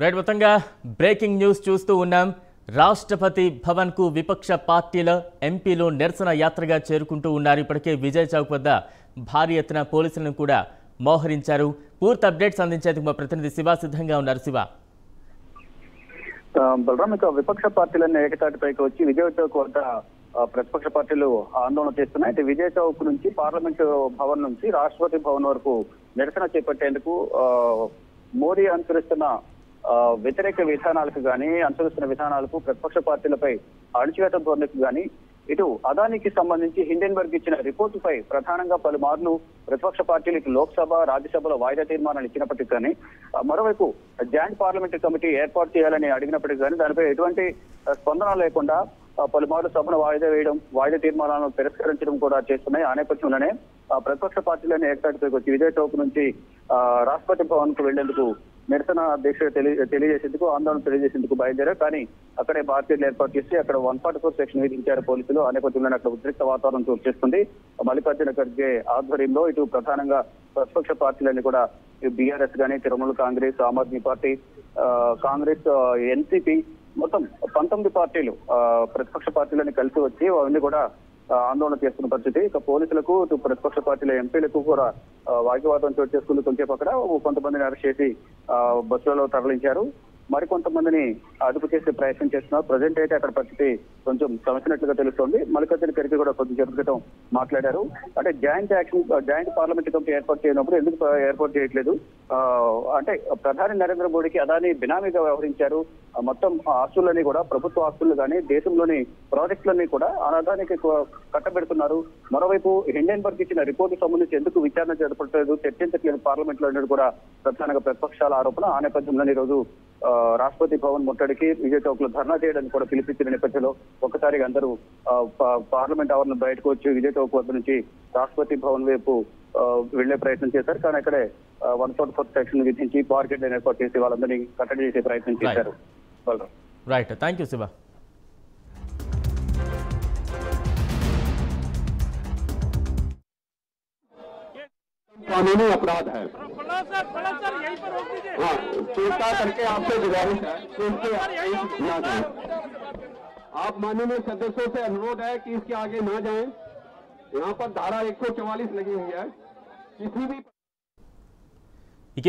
Right మొత్తంగా breaking news చూస్తూ ఉన్నాం. రాష్ట్రపతి భవన్ కు విపక్ష పార్టీల ఎంపీలు నిరసన యాత్రగా చేరుకుంటూ ఉన్నారు. ఇప్పటికే విజయ్ చౌక్ వద్ద భారీ ఎత్తున పోలీసులను కూడా మోహరించారు. పూర్తి అప్డేట్స్ అందించేందుకు మా ప్రతినిధి శివ సిద్ధంగా ఉన్నారు. శివ, బలరాం, ఇక విపక్ష పార్టీలన్నీ ఏకతాటిపైకి వచ్చి విజయ్ చౌక్ వద్ద ప్రతిపక్ష పార్టీలు ఆందోళన చేస్తున్నాయి. అయితే విజయ్ చౌక్ నుంచి పార్లమెంటు భవన్ నుంచి రాష్ట్రపతి భవన్ వరకు నిరసన చేపట్టేందుకు మోడీ అనుసరిస్తున్న వ్యతిరేక విధానాలకు గానీ, అనుసరిస్తున్న విధానాలకు ప్రతిపక్ష పార్టీలపై అణచివేత ధోరణికి గానీ, ఇటు అదానికి సంబంధించి హిండెన్బర్గ్ ఇచ్చిన రిపోర్టుపై ప్రధానంగా పలుమార్లు ప్రతిపక్ష పార్టీలకు లోక్సభ, రాజ్యసభలో వాయిదా తీర్మానాలు ఇచ్చినప్పటికీ కానీ, మరోవైపు జాయింట్ పార్లమెంటరీ కమిటీ ఏర్పాటు చేయాలని అడిగినప్పటికీ కానీ దానిపై ఎటువంటి స్పందన లేకుండా పలుమార్లు సభను వాయిదా వేయడం, వాయిదా తీర్మానాలను తిరస్కరించడం కూడా చేస్తున్నాయి. ఆ నేపథ్యంలోనే ప్రతిపక్ష పార్టీలను ఏకతాటిపైకి వచ్చి విజయ్ చౌక్ నుంచి రాష్ట్రపతి భవన్ కు వెళ్లేందుకు నిరసన దీక్ష తెలియజేసేందుకు, ఆందోళన తెలియజేసేందుకు బయలుదేరారు. కానీ అక్కడే బార్కెట్లు ఏర్పాటు చేసి అక్కడ 144 సెక్షన్ విధించారు పోలీసులు. ఆ నేపథ్యంలోనే అక్కడ ఉద్రిక్త వాతావరణం చోటు చేస్తుంది. మల్లికార్జున ఖర్గే ఆధ్వర్యంలో ఇటు ప్రధానంగా ప్రతిపక్ష పార్టీలన్నీ కూడా బీఆర్ఎస్ గానీ, తృణమూల్ కాంగ్రెస్, ఆమ్ ఆద్మీ పార్టీ, కాంగ్రెస్, ఎన్సీపీ, మొత్తం 19 పార్టీలు ప్రతిపక్ష పార్టీలని కలిసి వచ్చి అవన్నీ కూడా ఆందోళన చేస్తున్న పరిస్థితి. ఇక పోలీసులకు, ఇటు ప్రతిపక్ష పార్టీల ఎంపీలకు కూడా వాగ్వాదం చోటు చేసుకుంటూ కొంచెం అక్కడ కొంతమందిని అరెస్ట్ చేసి బస్సులలో తరలించారు. మరికొంతమందిని అదుపు చేసే ప్రయత్నం చేస్తున్నారు. ప్రజెంట్ అయితే అక్కడ పరిస్థితి కొంచెం సమసినట్లుగా తెలుస్తోంది. మల్లికార్జున ఖర్గే కూడా కొద్ది సేపటి క్రితం మాట్లాడారు. అంటే జాయింట్ పార్లమెంట్ కమిటీ ఏర్పాటు చేయనప్పుడు ఎందుకు ఏర్పాటు చేయట్లేదు, అంటే ప్రధాని నరేంద్ర మోడీకి అదాని బినామీగా వ్యవహరించారు. మొత్తం ఆస్తులని కూడా, ప్రభుత్వ ఆస్తులు కానీ, దేశంలోని ప్రాజెక్టులన్నీ కూడా అదానికి కట్టబెడుతున్నారు. మరోవైపు హిండెన్బర్గ్ ఇచ్చిన రిపోర్టు సంబంధించి ఎందుకు విచారణ జరపట్లేదు, చర్చించట్లేదు పార్లమెంట్ లో అనేది కూడా ప్రధానంగా ప్రతిపక్షాల ఆరోపణ. ఆ నేపథ్యంలో ఈ రోజు రాష్ట్రపతి భవన్ ముట్టడికి విజయ్ చౌక్ లో ధర్నా చేయడానికి కూడా పిలిపించిన నేపథ్యంలో ఒక్కసారిగా అందరూ పార్లమెంట్ ఆవరణ బయటకు వచ్చి విజయ్ చౌక్ వద్ద నుంచి రాష్ట్రపతి భవన్ వైపు వెళ్లే ప్రయత్నం చేశారు. కానీ అక్కడే 144 సెక్షన్ విధించి బార్కెట్ ఏర్పాటు చేసి వాళ్ళందరినీ కట్టడి చేసే ప్రయత్నం చేశారు. Right, thank you Shiva. कानूनी अपराध है। हाँ, चिंता करके आपसे गुजारिश है कि इसके ना जाए। आप माननीय सदस्यों से अनुरोध है कि इसके आगे ना जाएं। यहाँ पर धारा 144 लगी हुई है। किसी भी